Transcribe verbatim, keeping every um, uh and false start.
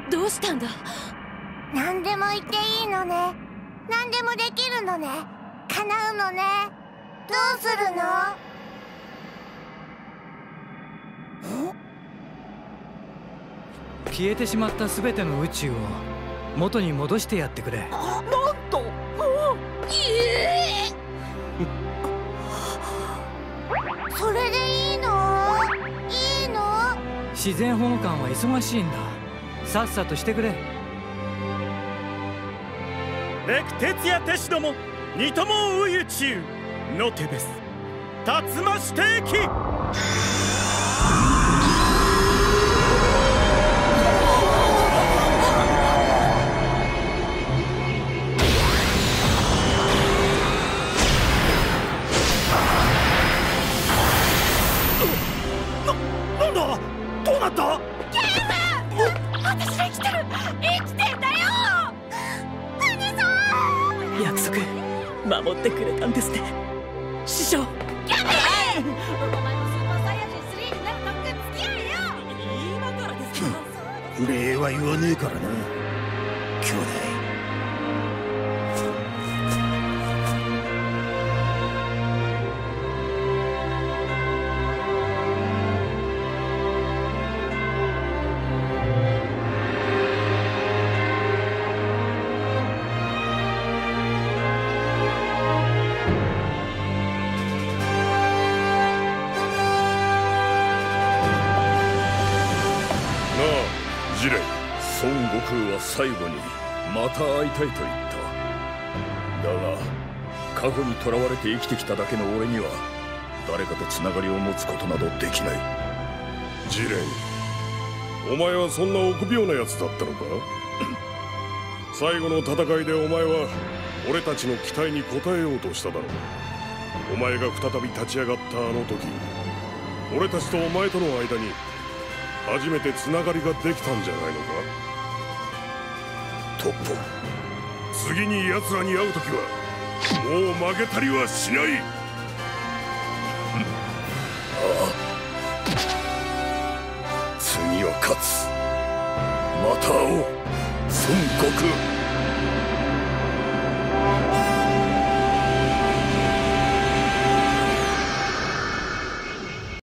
どうしたんだ？ 何でも言っていいのね。何でもできるのね。叶うのね。どうするの？ 消えてしまった全ての宇宙を元に戻してやってくれ。 なんと。 それでいいの？いいの？ 自然保護官は忙しいんだ。さっさとしてくれ。 レクテツヤテシども二とも宇宙のテベス竜馬指定機。な、なんだ？どうなった？ ゲーム！私生きてる！生きてんだよ！ 約束守ってくれたんですね、師匠。 やめー！お前もスーパーサイヤ人スリーになるとくっつき合えよ！ 今からですか？ 礼は言わねえからな、兄弟。 ジレイ、孫悟空は最後にまた会いたいと言った。だが過去にとらわれて生きてきただけの俺には誰かとつながりを持つことなどできない。 ジレイ、お前はそんな臆病なやつだったのか？最後の戦いでお前は俺たちの期待に応えようとしただろう。お前が再び立ち上がったあの時、俺たちとお前との間に初めてつながりができたんじゃないのか？ トッポ、 次に奴らに会う時はもう負けたりはしない。 ああ、次は勝つ。また会おう、孫悟空。